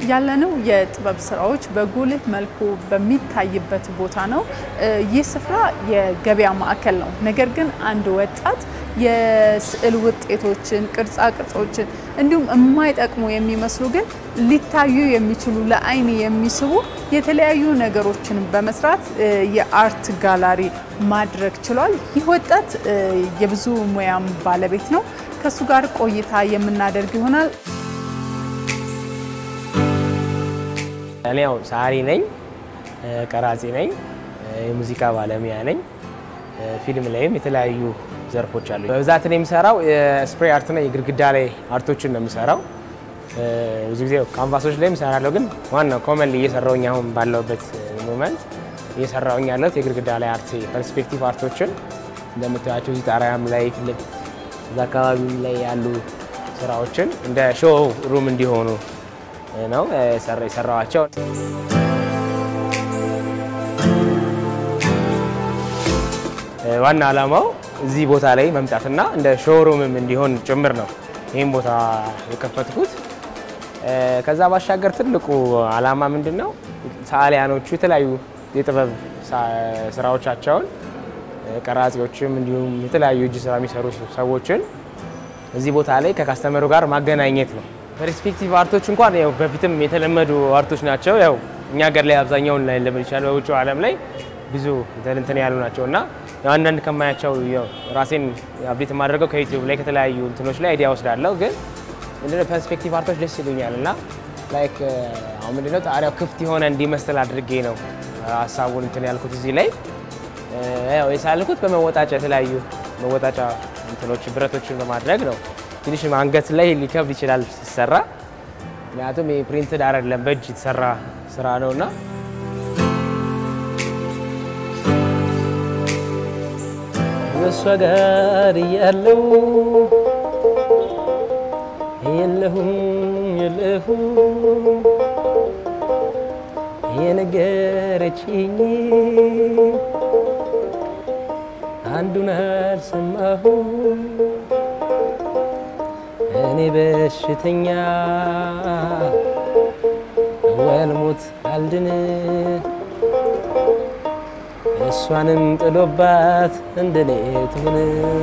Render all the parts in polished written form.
ያለነው የጥበብ ስራዎች በጉልህ መልኩ በሚታይበት ቦታ ነው። ይህ ስፍራ የገበያ ማዕከል ነው። ነገር ግን አንድ ወጣት የስዕል ውጤቶችን ቅርጻ ቅርጾችን እንዲሁም የማይጠቅሙ የሚመስሉ ግን ሊታዩ የሚችሉ ለአይን የሚስቡ የተለያዩ ነገሮችን በመስራት የአርት ጋላሪ ማድረግ ችሏል። ይህ ወጣት የብዙ ሙያም ባለቤት ነው። ከሱ ጋር ቆይታ የምናደርግ ይሆናል። እኔው ሳሪ ነኝ፣ ቀራጺ ነኝ፣ የሙዚቃ ባለሙያ ነኝ። ፊልም ላይም የተለያዩ ዘርፎች አሉ። በብዛት እኔ የምሰራው የስፕሬይ አርት እና የግድግዳ ላይ አርቶችን ነው የምሰራው። ብዙ ጊዜ ካንቫሶች ላይ እሰራለሁ፣ ግን ዋናው ኮመንሊ እየሰራሁኝ አሁን ባለውበት ሞመንት እየሰራሁኝ ያለሁት የግድግዳ ላይ አርት ፐርስፔክቲቭ አርቶችን እንደምታያቸው እዚህ ጣሪያም ላይ ፍልክ እዛ አካባቢ ላይ ያሉ ስራዎችን እንደ ሾው ሩም እንዲሆኑ ነው የሰራኋቸው። ዋና ዓላማው እዚህ ቦታ ላይ መምጣትና እንደ ሾሩምም እንዲሆን ጭምር ነው ይሄን ቦታ የከፈትኩት። ከዛ ባሻገር ትልቁ ዓላማ ምንድነው? ሰዓሊያኖቹ የተለያዩ የጥበብ ስራዎቻቸውን ቀራጺዎችም እንዲሁም የተለያዩ እጅ ስራ የሚሰሩ ሰዎችን እዚህ ቦታ ላይ ከካስተመሩ ጋር ማገናኘት ነው። ፐርስፔክቲቭ አርቶች እንኳን ያው በፊትም የተለመዱ አርቶች ናቸው። ያው እኛ ሀገር ላይ አብዛኛውን ላይ ለምን ይችላል በውጭው ዓለም ላይ ብዙ እንትን ያሉ ናቸውና አንዳንድ ከማያቸው ያው ራሴን አፕዴት ማድረገው ከዩቲዩብ ላይ ከተለያዩ እንትኖች ላይ አይዲያ ወስዳለሁ። ግን እንደነ ፐርስፔክቲቭ አርቶች ደስ ይሉኛልና ላይክ አሁን ምንድነው ጣሪያው ክፍት የሆነ እንዲመስል አድርጌ ነው ሐሳቡን እንትን ያልኩት። እዚህ ላይ ያው የሳልኩት በመወጣጫ የተለያዩ መወጣጫ እንትኖች ብረቶችን በማድረግ ነው። ትንሽ አንገት ላይ ሊከብድ ይችላል ሲሰራ፣ ምክንያቱም የፕሪንትድ አይደለም በእጅ የተሰራ ስራ ነውና እሷ ጋር ያለው የለሁም የነገረችኝ አንዱን አልሰማሁም እኔ በሽተኛ ወልሞት አልድን እሷንም ጥሎባት እንደሌት ሆነ።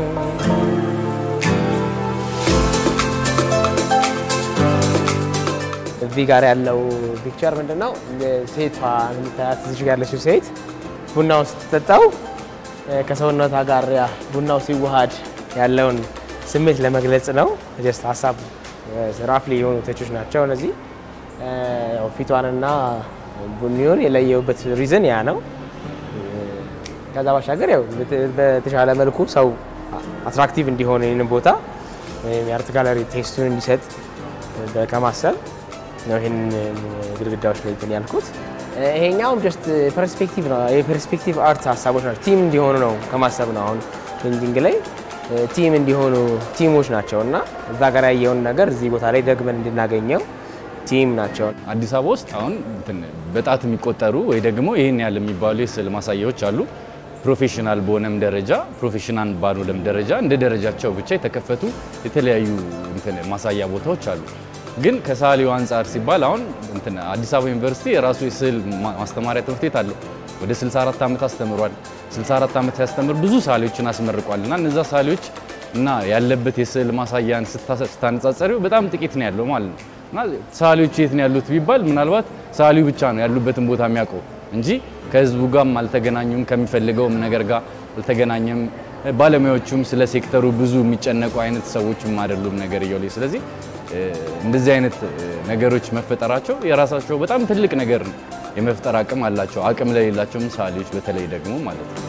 እዚህ ጋር ያለው ፒክቸር ምንድነው? ሴቷ የምታያት እዚህ ጋር ያለችው ሴት ቡናው ስትጠጣው ከሰውነቷ ጋር ያ ቡናው ሲዋሃድ ያለውን ስሜት ለመግለጽ ነው። ጀስት ሐሳብ ራፍሊ የሆኑ ተቾች ናቸው እነዚህ። ፊቷንና ቡኒውን የለየውበት ሪዝን ያ ነው። ከዛ ባሻገር ያው በተሻለ መልኩ ሰው አትራክቲቭ እንዲሆን ይሄን ቦታ የአርት ጋለሪ ቴስቱን እንዲሰጥ ከማሰብ ነው ይሄን ግድግዳዎች ላይ እንትን ያልኩት። ይሄኛው ጀስት ፐርስፔክቲቭ ነው። የፐርስፔክቲቭ አርት ሐሳቦች ናቸው። ቲም እንዲሆኑ ነው ከማሰብ ነው። አሁን ፔንቲንግ ላይ ቲም እንዲሆኑ ቲሞች ናቸውና እዛ ጋር ያየውን ነገር እዚህ ቦታ ላይ ደግመን እንድናገኘው ቲም ናቸው። አዲስ አበባ ውስጥ አሁን በጣት የሚቆጠሩ ወይ ደግሞ ይሄን ያለ የሚባሉ የስዕል ማሳያዎች አሉ። ፕሮፌሽናል በሆነም ደረጃ ፕሮፌሽናል ባልሆነም ደረጃ እንደ ደረጃቸው ብቻ የተከፈቱ የተለያዩ ማሳያ ቦታዎች አሉ። ግን ከሳሊው አንፃር ሲባል አሁን አዲስ አበባ ዩኒቨርሲቲ የራሱ የስዕል ማስተማሪያ ትምህርት ቤት አለው። ወደ 64 ዓመት አስተምሯል። 64 ዓመት ያስተምር ብዙ ሳሊዎችን አስመርቋልና እነዛ ሳሊዎች እና ያለበት የስዕል ማሳያን ስታነጻጸሪው በጣም ጥቂት ነው ያለው ማለት ነው። እና ሳሊዎች የት ነው ያሉት ቢባል ምናልባት ሳሊው ብቻ ነው ያሉበትን ቦታ የሚያውቀው እንጂ ከህዝቡ ጋርም አልተገናኙም፣ ከሚፈልገውም ነገር ጋር አልተገናኘም። ባለሙያዎቹም ስለ ሴክተሩ ብዙ የሚጨነቁ አይነት ሰዎችም አይደሉም ነገር ይኸውልኝ። ስለዚህ እንደዚህ አይነት ነገሮች መፈጠራቸው የራሳቸው በጣም ትልቅ ነገር የመፍጠር አቅም አላቸው። አቅም ለሌላቸው ሳሊዎች በተለይ ደግሞ ማለት ነው።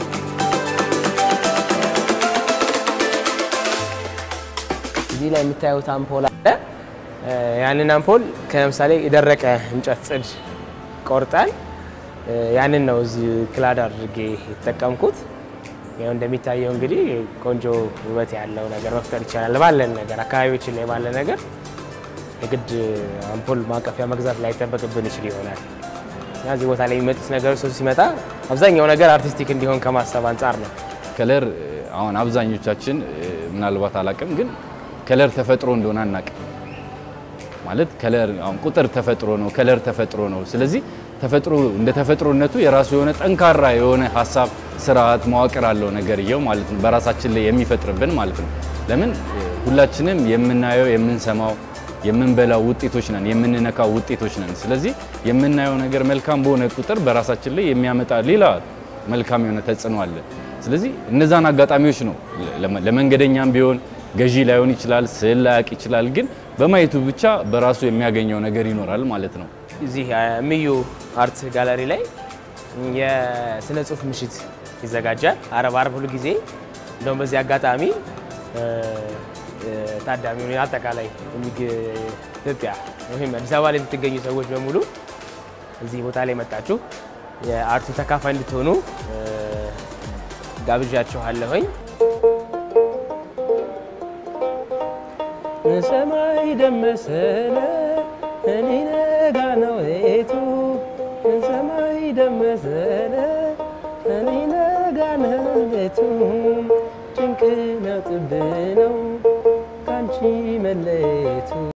እዚህ ላይ የምታዩት አምፖል አለ። ያንን አምፖል ለምሳሌ የደረቀ እንጨት ጽድ ቆርጠን ያንን ነው እዚህ ክላድ አድርጌ የተጠቀምኩት። ያው እንደሚታየው እንግዲህ ቆንጆ ውበት ያለው ነገር መፍጠር ይቻላል ባለን ነገር አካባቢዎችን ላይ ባለ ነገር የግድ አምፖል ማቀፊያ መግዛት ላይ ተጠበቅብን ይችላል። ያዚህ ቦታ ላይ የሚመጡት ነገር ሰው ሲመጣ አብዛኛው ነገር አርቲስቲክ እንዲሆን ከማሰብ አንፃር ነው። ከለር አሁን አብዛኞቻችን ምናልባት አላቀም ግን ከለር ተፈጥሮ እንደሆነ አናቀም። ማለት ከለር አሁን ቁጥር ተፈጥሮ ነው ከለር ተፈጥሮ ነው ስለዚህ ተፈጥሮ እንደ ተፈጥሮነቱ የራሱ የሆነ ጠንካራ የሆነ ሐሳብ ስርዓት መዋቅር አለው ነገርየው ማለት ነው በራሳችን ላይ የሚፈጥርብን ማለት ነው ለምን ሁላችንም የምናየው የምንሰማው የምንበላው ውጤቶች ነን የምንነካው ውጤቶች ነን ስለዚህ የምናየው ነገር መልካም በሆነ ቁጥር በራሳችን ላይ የሚያመጣ ሌላ መልካም የሆነ ተጽዕኖ አለ ስለዚህ እነዛን አጋጣሚዎች ነው ለመንገደኛም ቢሆን ገዢ ላይሆን ይችላል ስዕል ላያቅ ይችላል ግን በማየቱ ብቻ በራሱ የሚያገኘው ነገር ይኖራል ማለት ነው እዚህ ሚዩ አርት ጋለሪ ላይ የስነ ጽሁፍ ምሽት ይዘጋጃል አረብ ሁሉ ጊዜ እንደውም በዚህ አጋጣሚ ታዳሚውን አጠቃላይ ኢትዮጵያ ወይም አዲስ አበባ ላይ የምትገኙ ሰዎች በሙሉ እዚህ ቦታ ላይ መጣችሁ የአርቱ ተካፋይ እንድትሆኑ ጋብዣችኋለሁኝ ሰማይ ደመሰለ እኔ ነጋ ነው ሌቱ ሰማይ ደመሰለ እኔ ነጋ ነው ሌቱ ጭንቅ ነው ጥብና